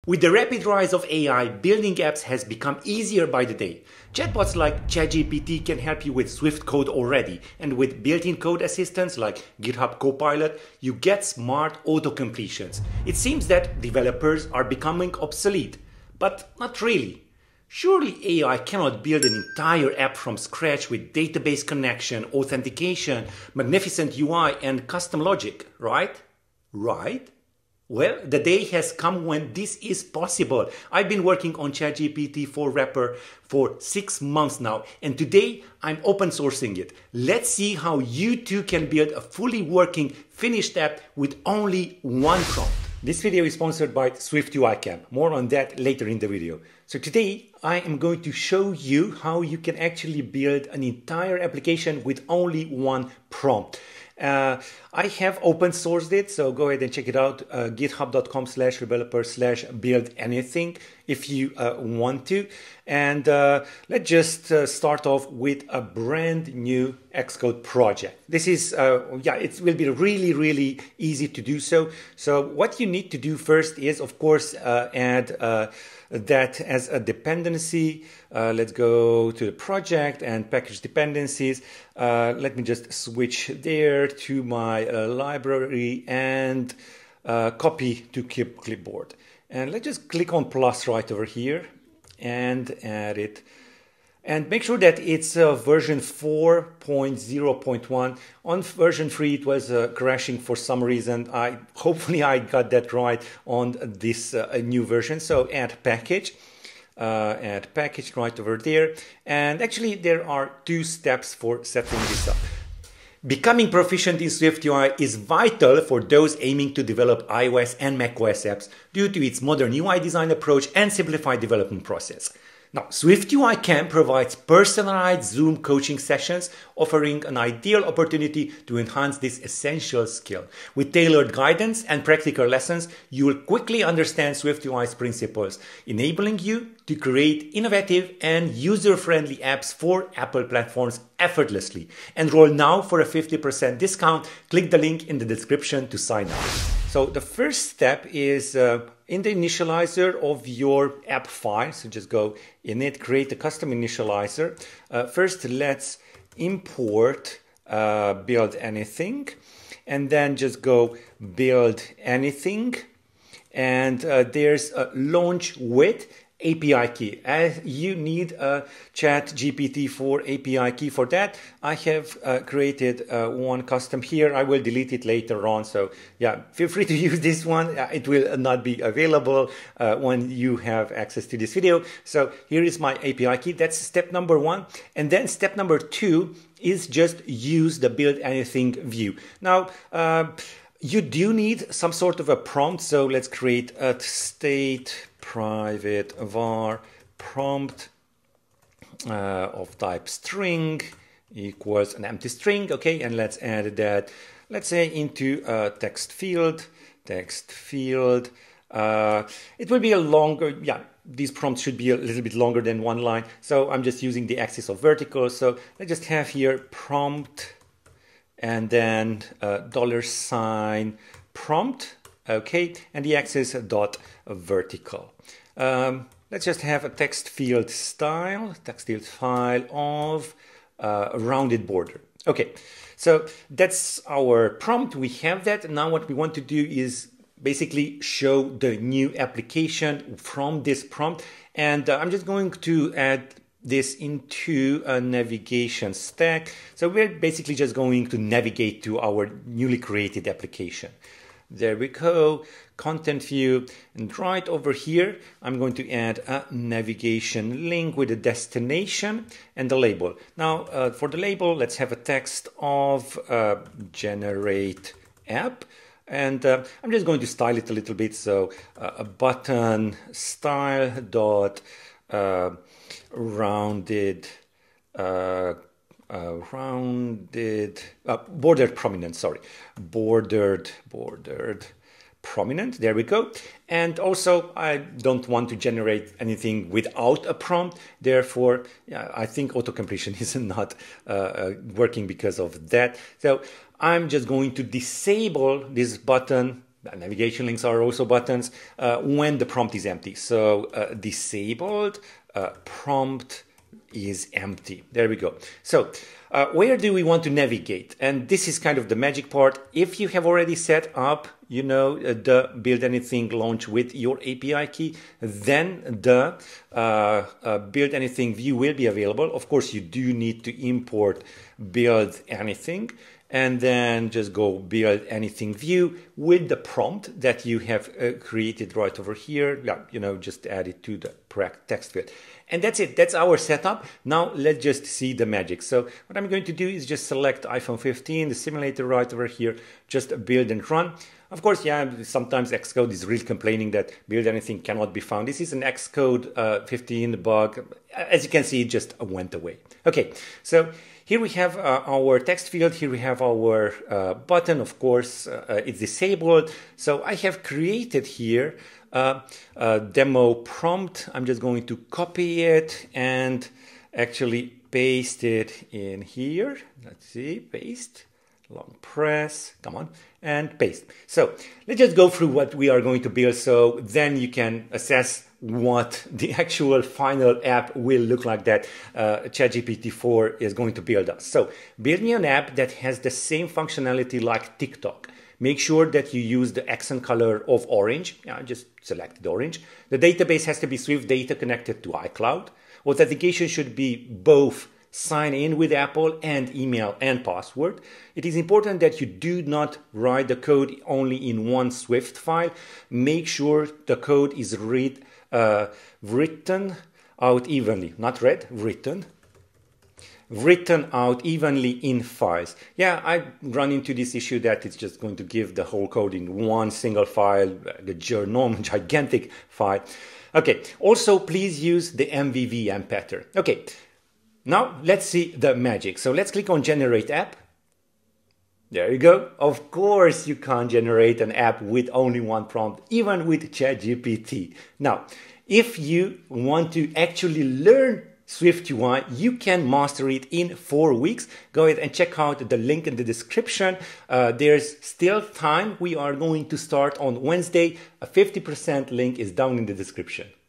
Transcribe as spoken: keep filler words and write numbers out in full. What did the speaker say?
With the rapid rise of A I, building apps has become easier by the day. Chatbots like ChatGPT can help you with Swift code already, and with built-in code assistants like GitHub Copilot, you get smart auto-completions. It seems that developers are becoming obsolete, but not really. Surely A I cannot build an entire app from scratch with database connection, authentication, magnificent U I, and custom logic, right? Right? Well, the day has come when this is possible. I've been working on ChatGPT four wrapper for six months now, and today I'm open sourcing it. Let's see how you too can build a fully working, finished app with only one prompt. This video is sponsored by Swift U I Camp. More on that later in the video. So today I am going to show you how you can actually build an entire application with only one prompt. Uh, I have open sourced it, so go ahead and check it out. Uh, github.com slash rebeloper slash build anything if you uh, want to. And uh, let's just uh, start off with a brand new Xcode project. This is, uh, yeah, it will be really, really easy to do so. So what you need to do first is, of course, uh, add uh, that as a dependency. Uh, let's go to the project and package dependencies. Uh, let me just switch there to my uh, library and uh, copy to keep clipboard. And let's just click on plus right over here and add it. And make sure that it's uh, version four point zero point one. On version three, it was uh, crashing for some reason. I hopefully I got that right on this uh, new version. So add package, uh, add package right over there. And actually, there are two steps for setting this up. Becoming proficient in Swift U I is vital for those aiming to develop iOS and macOS apps due to its modern U I design approach and simplified development process. Now, Swift U I Camp provides personalized Zoom coaching sessions, offering an ideal opportunity to enhance this essential skill. With tailored guidance and practical lessons, you will quickly understand Swift U I's principles, enabling you to create innovative and user-friendly apps for Apple platforms effortlessly. Enroll now for a fifty percent discount. Click the link in the description to sign up. So the first step is uh, in the initializer of your app file. So just go in it, create a custom initializer. Uh, first, let's import uh, build anything, and then just go build anything. And uh, there's a launch with A P I key. As you need a ChatGPT four A P I key for that, I have uh, created uh, one custom here. I will delete it later on. So yeah, feel free to use this one. It will not be available uh, when you have access to this video. So here is my A P I key. That's step number one. And then step number two is just use the build anything view. Now, uh, you do need some sort of a prompt. So let's create a state private var prompt uh, of type string equals an empty string. Okay, and let's add that, let's say, into a text field, text field. Uh, it will be a longer, yeah, these prompts should be a little bit longer than one line. So I'm just using the axis of vertical. So let's just have here prompt and then uh, dollar sign prompt. Okay, and the axis dot vertical. Um, let's just have a text field style, text field file of uh, a rounded border. Okay, so that's our prompt. We have that. Now what we want to do is basically show the new application from this prompt. And uh, I'm just going to add this into a navigation stack. So we're basically just going to navigate to our newly created application. There we go, content view, and right over here, I'm going to add a navigation link with a destination and a label. Now, uh, for the label, let's have a text of uh, generate app. And uh, I'm just going to style it a little bit. So uh, a button style dot uh, rounded uh, Uh, rounded, uh, bordered prominent, sorry, bordered, bordered prominent, there we go. And also, I don't want to generate anything without a prompt, therefore, yeah, I think auto-completion is not uh, uh, working because of that. So I'm just going to disable this button navigation links are also buttons uh, when the prompt is empty. So uh, disabled uh, prompt is empty. There we go. So uh, where do we want to navigate? And this is kind of the magic part. If you have already set up, you know, the build anything launch with your A P I key, then the uh, uh, build anything view will be available. Of course, you do need to import build anything, and then just go build anything view with the prompt that you have uh, created right over here. Yeah, you know, just add it to the text field. And that's it. That's our setup. Now let's just see the magic. So what I'm going to do is just select iPhone fifteen, the simulator right over here, just build and run. Of course, yeah, sometimes Xcode is really complaining that build anything cannot be found. This is an Xcode uh, fifteen bug. As you can see, it just went away. Okay, so here we have uh, our text field. Here we have our uh, button. Of course, uh, it's disabled. So I have created here uh, a demo prompt. I'm just going to copy it and actually paste it in here. Let's see, paste. Long press, come on, and paste. So let's just go through what we are going to build, so then you can assess what the actual final app will look like that uh, ChatGPT four is going to build us. So build me an app that has the same functionality like TikTok. Make sure that you use the accent color of orange. Yeah, just select the orange. The database has to be Swift data connected to iCloud. Authentication should be both sign in with Apple and email and password. It is important that you do not write the code only in one Swift file. Make sure the code is read, uh, written out evenly, not read, written. Written out evenly in files. Yeah, I run into this issue that it's just going to give the whole code in one single file, the ginormous, gigantic file. Okay, also please use the M V V M pattern. Okay. Now let's see the magic. So let's click on generate app. There you go. Of course you can't generate an app with only one prompt, even with ChatGPT. Now, if you want to actually learn Swift U I, you can master it in four weeks. Go ahead and check out the link in the description. Uh, there's still time. We are going to start on Wednesday. A fifty percent link is down in the description.